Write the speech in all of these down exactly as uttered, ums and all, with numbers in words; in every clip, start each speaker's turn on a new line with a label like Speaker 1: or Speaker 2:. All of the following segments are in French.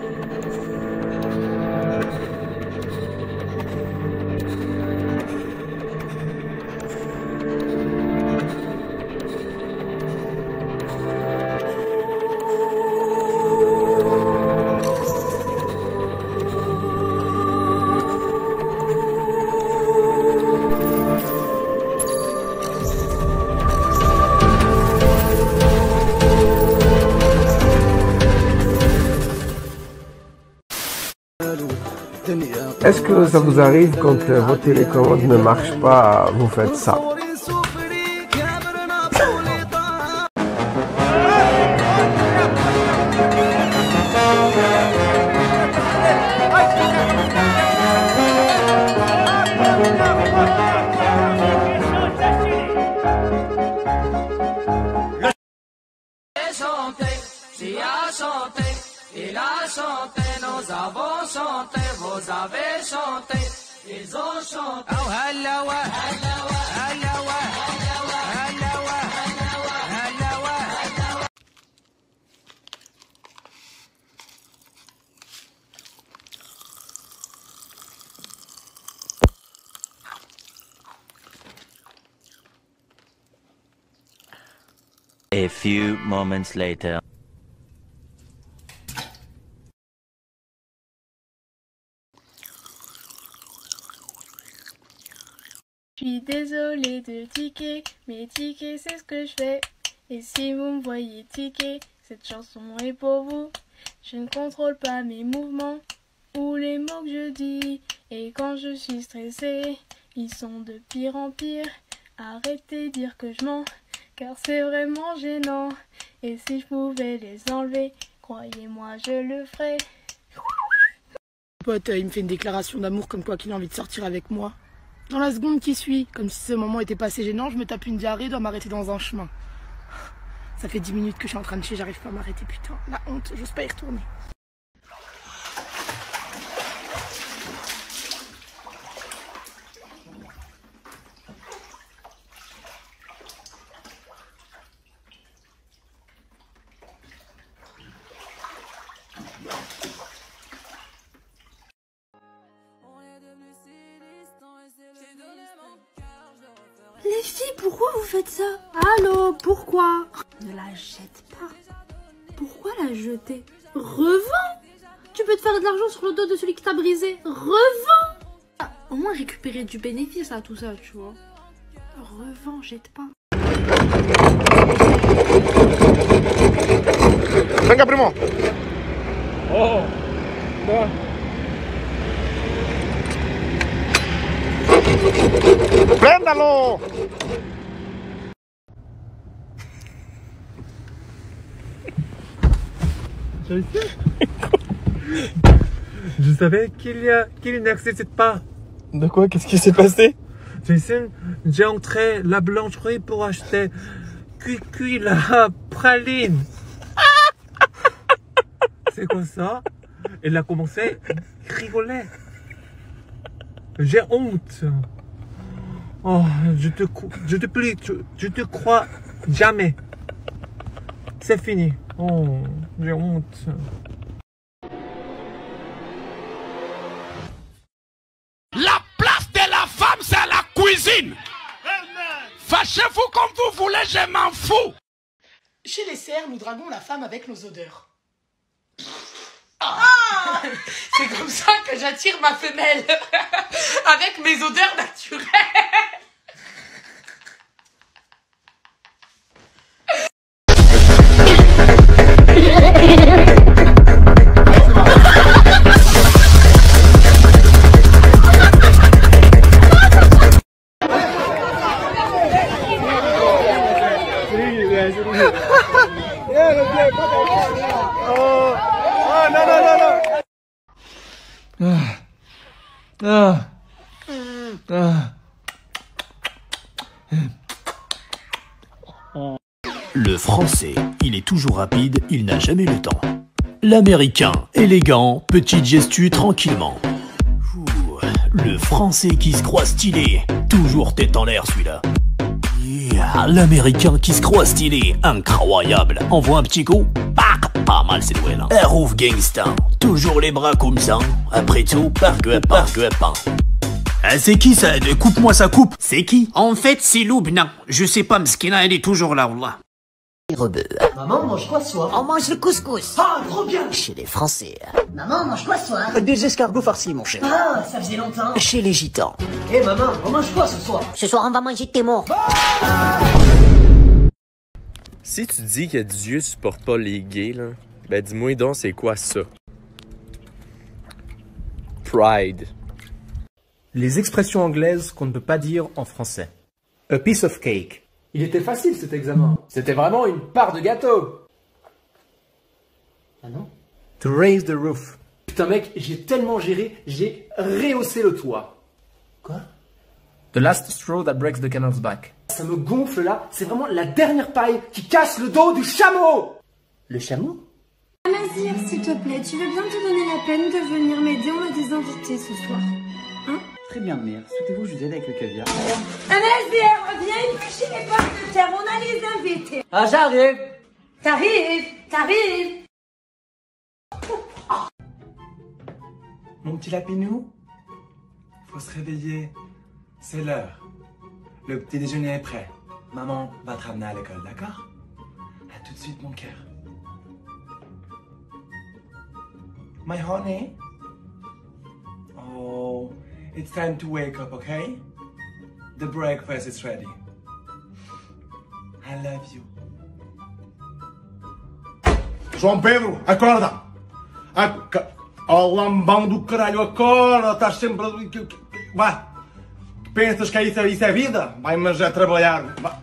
Speaker 1: Est-ce que ça vous arrive quand euh, vos télécommandes ne marchent pas, vous faites ça?
Speaker 2: Si a chanté, il a chanté, nous avons chanté, vous avez chanté, ils ont chanté. Oh, hello, hello, hello, hello, hello.
Speaker 3: A few moments later.
Speaker 4: Je suis désolée de tiquer, mais tiquer c'est ce que je fais. Et si vous me voyez tiquer, cette chanson est pour vous. Je ne contrôle pas mes mouvements ou les mots que je dis. Et quand je suis stressée, ils sont de pire en pire. Arrêtez de dire que je mens, car c'est vraiment gênant. Et si je pouvais les enlever, croyez-moi je le ferais.
Speaker 5: Mon pote, il me fait une déclaration d'amour comme quoi qu'il a envie de sortir avec moi. Dans la seconde qui suit, comme si ce moment était pas assez gênant, je me tape une diarrhée, dois m'arrêter dans un chemin. Ça fait dix minutes que je suis en train de chier, j'arrive pas à m'arrêter, putain. La honte, j'ose pas y retourner.
Speaker 6: Les filles, pourquoi vous faites ça? Allô, pourquoi? Ne la jette pas. Pourquoi la jeter? Revends. Tu peux te faire de l'argent sur le dos de celui qui t'a brisé. Revends. Ah, au moins récupérer du bénéfice à tout ça, tu vois. Revends, jette pas.
Speaker 7: Venga, primo.
Speaker 1: Oh, no.
Speaker 7: ¡Préndalo!
Speaker 1: Je sais. Je savais qu'il y a qu'il n'accepte pas.
Speaker 7: De quoi? Qu'est-ce qui s'est passé?
Speaker 1: Jason, j'ai entré la blancherie pour acheter cuicui la praline. C'est quoi ça? Elle a commencé à rigoler. J'ai honte. Oh, je te, je te prie, je te crois jamais. C'est fini. Oh, j'ai honte.
Speaker 8: La place de la femme, c'est la cuisine. Fâchez-vous comme vous voulez, je m'en fous.
Speaker 5: Chez les cerfs, nous draguons la femme avec nos odeurs. Ah c'est comme ça que j'attire ma femelle. Avec mes odeurs naturelles.
Speaker 1: Ah. Ah.
Speaker 9: Le français, il est toujours rapide, il n'a jamais le temps. L'américain, élégant, petite gestu tranquillement. Ouh, le français qui se croit stylé, toujours tête en l'air celui-là. Yeah, l'américain qui se croit stylé, incroyable, envoie un petit coup, pac, pac. Pas mal ces Noël, hein. Un rouf gangsta, toujours les bras comme ça. Après tout, par que par que pas. Ah, c'est qui ça? Coupe-moi sa coupe. C'est qui? En fait, c'est Loubna. Je sais pas, Mskina, elle est toujours là, wallah.
Speaker 10: Maman, on mange quoi ce soir?
Speaker 11: On mange le couscous.
Speaker 10: Ah, trop bien.
Speaker 11: Chez les Français.
Speaker 10: Maman, on mange quoi ce soir?
Speaker 11: Des escargots farcis, mon cher.
Speaker 10: Ah, ça faisait longtemps.
Speaker 11: Chez les gitans.
Speaker 10: Eh hey, maman, on mange quoi ce soir?
Speaker 11: Ce soir, on va manger tes morts.
Speaker 12: Si tu dis que Dieu supporte pas les gays, là, ben dis-moi donc c'est quoi ça? Pride.
Speaker 13: Les expressions anglaises qu'on ne peut pas dire en français. A piece of cake.
Speaker 14: Il était facile cet examen. C'était vraiment une part de gâteau.
Speaker 10: Ah non?
Speaker 13: To raise the roof.
Speaker 14: Putain mec, j'ai tellement géré, j'ai rehaussé le toit.
Speaker 10: Quoi?
Speaker 13: The last straw that breaks the camel's back.
Speaker 14: Ça me gonfle là, c'est vraiment la dernière paille qui casse le dos du chameau.
Speaker 10: Le chameau?
Speaker 6: Amazir, s'il te plaît, tu veux bien te donner la peine de venir m'aider? On a des invités ce soir. Hein?
Speaker 15: Très bien, mère. Souhaitez-vous que je vous aide avec le caviar?
Speaker 6: Amazir, viens éplucher les pommes de terre, on a les invités.
Speaker 10: Ah, j'arrive.
Speaker 6: T'arrives, t'arrives.
Speaker 15: Mon petit lapinou, faut se réveiller. C'est l'heure. Le petit déjeuner est prêt. Maman va te ramener à l'école, d'accord? À tout de suite, mon cœur. My honey? Oh, it's time to wake up, okay? The breakfast is ready. I love you.
Speaker 7: João Pedro, acorda! Ac oh, lambão do caralho, acorda! Estás sempre... Vá! Pensas que isso é, isso é vida? Vai, mas é trabalhar. Vá.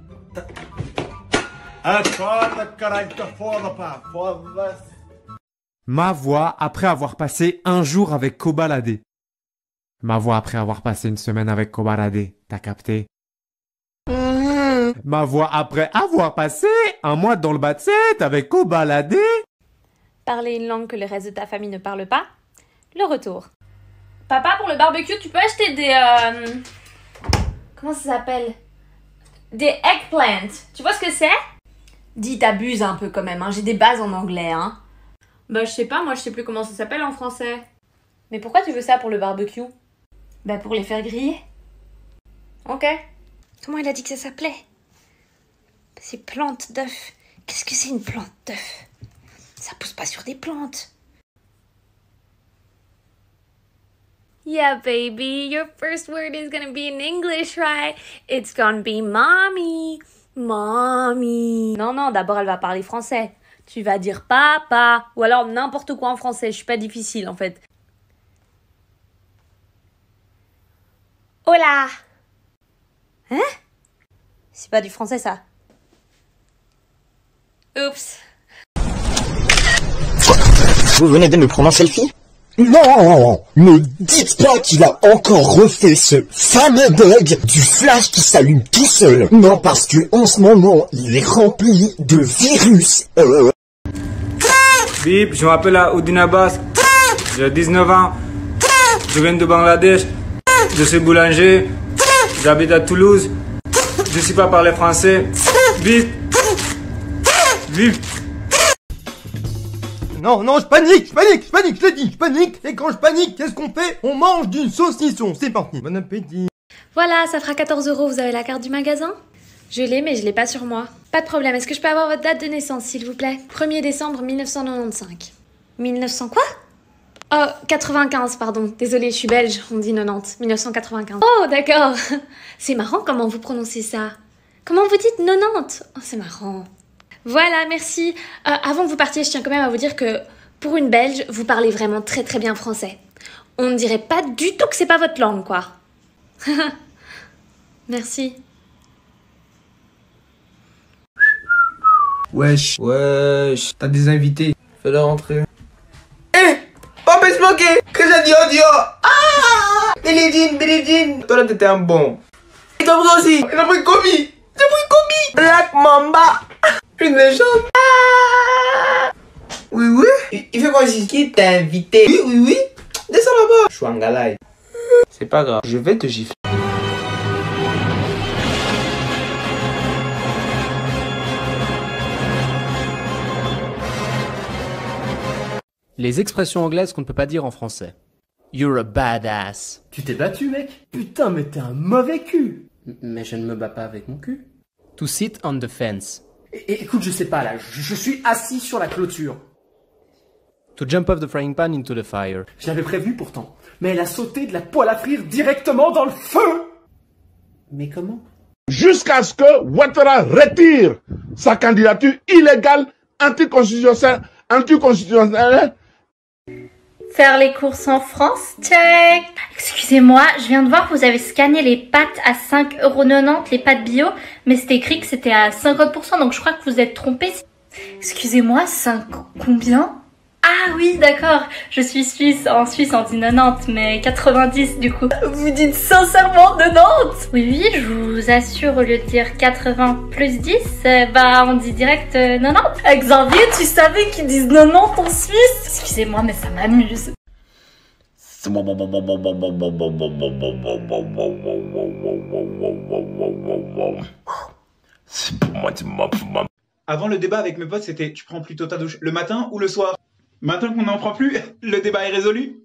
Speaker 7: Acorda, caralho, que foda, pá! Foda-se!
Speaker 1: Ma voix après avoir passé un jour avec Kobalade. Ma voix après avoir passé une semaine avec Kobalade. T'as capté? Mmh. Ma voix après avoir passé un mois dans le basset avec Kobalade.
Speaker 16: Parler une langue que le reste de ta famille ne parle pas. Le retour. Papa, pour le barbecue, tu peux acheter des... Euh... Comment ça s'appelle? Des eggplants. Tu vois ce que c'est? Dis, t'abuses un peu quand même, hein. J'ai des bases en anglais, hein. Bah, je sais pas, moi je sais plus comment ça s'appelle en français. Mais pourquoi tu veux ça pour le barbecue? Bah, pour les faire griller. Ok. Comment il a dit que ça s'appelait? Ces plantes d'œufs. Qu'est-ce que c'est une plante d'œuf? Ça pousse pas sur des plantes. Yeah, baby, your first word is gonna be in English, right? It's gonna be mommy. Mommy. Non, non, d'abord elle va parler français. Tu vas dire papa, ou alors n'importe quoi en français, je suis pas difficile en fait. Hola. Hein? C'est pas du français ça. Oups.
Speaker 17: Vous venez de me prendre en selfie? Non, ne dites pas qu'il a encore refait ce fameux bug du flash qui s'allume tout seul. Non, parce que en ce moment, il est rempli de virus. Euh...
Speaker 18: Bip, je m'appelle Oudin Abbas, j'ai dix-neuf ans, je viens de Bangladesh, je suis boulanger, j'habite à Toulouse, je ne sais pas parler français. Bip, bip.
Speaker 19: Non, non, je panique, je panique, je panique, je l'ai dit, je panique. Et quand je panique, qu'est-ce qu'on fait? On mange du saucisson, c'est parti. Bon appétit.
Speaker 16: Voilà, ça fera quatorze euros, vous avez la carte du magasin? Je l'ai, mais je l'ai pas sur moi. Pas de problème, est-ce que je peux avoir votre date de naissance, s'il vous plaît? premier décembre mille neuf cent quatre-vingt-quinze. mille neuf cents quoi? Oh, quatre-vingt-quinze, pardon. Désolée, je suis belge, on dit quatre-vingt-dix. mille neuf cent quatre-vingt-quinze. Oh, d'accord. C'est marrant comment vous prononcez ça. Comment vous dites quatre-vingt-dix? Oh, c'est marrant. Voilà, merci. Euh, avant que vous partiez, je tiens quand même à vous dire que pour une Belge, vous parlez vraiment très très bien français. On ne dirait pas du tout que c'est pas votre langue, quoi. Merci.
Speaker 14: Wesh, wesh, t'as des invités. Fais-leur rentrer.
Speaker 19: Eh, pas me smoker, que j'ai dit audio. Ah, Billie Jean, Billie Jean. Toi là t'étais un bon. Et toi aussi. J'ai pris Kobe. J'ai pris Kobe. Black Mamba. Une légende. Ah. Oui, oui. Il, il fait quoi ici? Qui t'a invité? Oui, oui, oui. Descends là-bas. Chouangalai. C'est pas grave, je vais te gifler.
Speaker 13: Les expressions anglaises qu'on ne peut pas dire en français. You're a badass.
Speaker 14: Tu t'es battu, mec? Putain, mais t'es un mauvais cul.
Speaker 10: Mais je ne me bats pas avec mon cul.
Speaker 13: To sit on the fence.
Speaker 14: É écoute, je sais pas là, je, je suis assis sur la clôture.
Speaker 13: To jump off the frying pan into the fire.
Speaker 14: Je l'avais prévu pourtant, mais elle a sauté de la poêle à frire directement dans le feu.
Speaker 10: Mais comment?
Speaker 20: Jusqu'à ce que Ouattara retire sa candidature illégale, anticonstitutionnelle, anticonstitutionnelle.
Speaker 16: Faire les courses en France, check. Excusez-moi, je viens de voir que vous avez scanné les pâtes à cinq euros quatre-vingt-dix, les pâtes bio, mais c'était écrit que c'était à cinquante pour cent, donc je crois que vous êtes trompé. Excusez-moi, cinq combien? Ah oui, d'accord, je suis suisse, en Suisse on dit quatre-vingt-dix, mais quatre-vingt-dix du coup. Vous dites sincèrement quatre-vingt-dix? Oui, oui, je vous assure, au lieu de dire quatre-vingts plus dix, euh, bah on dit direct euh, quatre-vingt-dix. Xavier, tu savais qu'ils disent quatre-vingt-dix en Suisse? Excusez-moi, mais ça m'amuse.
Speaker 21: Avant, le débat avec mes potes, c'était tu prends plutôt ta douche le matin ou le soir? Maintenant qu'on n'en prend plus, le débat est résolu.